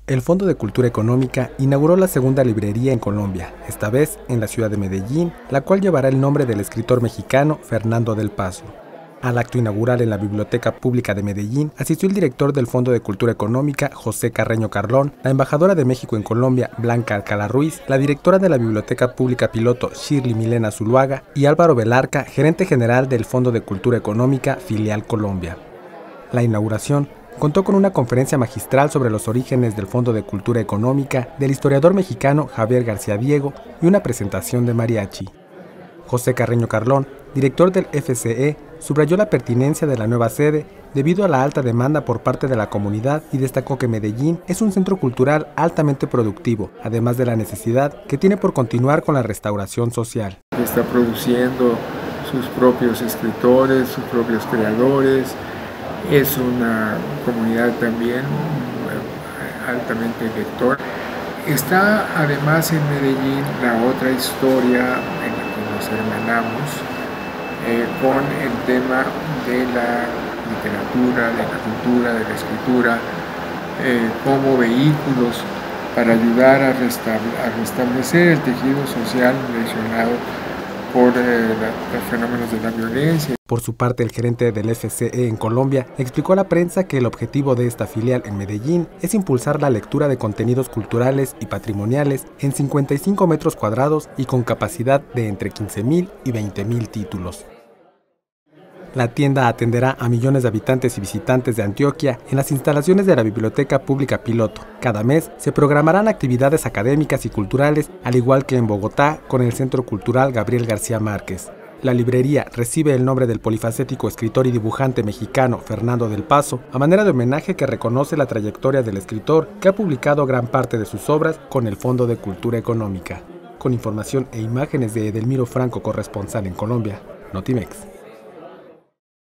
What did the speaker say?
El Fondo de Cultura Económica inauguró la segunda librería en Colombia, esta vez en la ciudad de Medellín, la cual llevará el nombre del escritor mexicano Fernando del Paso. Al acto inaugural en la Biblioteca Pública de Medellín asistió el director del Fondo de Cultura Económica, José Carreño Carlón, la embajadora de México en Colombia, Blanca Alcalá Ruiz, la directora de la Biblioteca Pública Piloto, Shirley Milena Zuluaga, y Álvaro Velarca, gerente general del Fondo de Cultura Económica, Filial Colombia. La inauguración contó con una conferencia magistral sobre los orígenes del Fondo de Cultura Económica del historiador mexicano Javier García Diego y una presentación de mariachi. José Carreño Carlón, director del FCE, subrayó la pertinencia de la nueva sede debido a la alta demanda por parte de la comunidad y destacó que Medellín es un centro cultural altamente productivo, además de la necesidad que tiene por continuar con la restauración social. Está produciendo sus propios escritores, sus propios creadores. Es una comunidad también altamente lectora. Está además en Medellín la otra historia en la que nos hermanamos con el tema de la literatura, de la cultura, de la escritura, como vehículos para ayudar a restablecer el tejido social lesionado por los fenómenos de la violencia. Por su parte, el gerente del FCE en Colombia explicó a la prensa que el objetivo de esta filial en Medellín es impulsar la lectura de contenidos culturales y patrimoniales en 55 metros cuadrados y con capacidad de entre 15.000 y 20.000 títulos. La tienda atenderá a millones de habitantes y visitantes de Antioquia en las instalaciones de la Biblioteca Pública Piloto. Cada mes se programarán actividades académicas y culturales, al igual que en Bogotá con el Centro Cultural Gabriel García Márquez. La librería recibe el nombre del polifacético escritor y dibujante mexicano Fernando del Paso, a manera de homenaje que reconoce la trayectoria del escritor que ha publicado gran parte de sus obras con el Fondo de Cultura Económica. Con información e imágenes de Edelmiro Franco, corresponsal en Colombia, Notimex.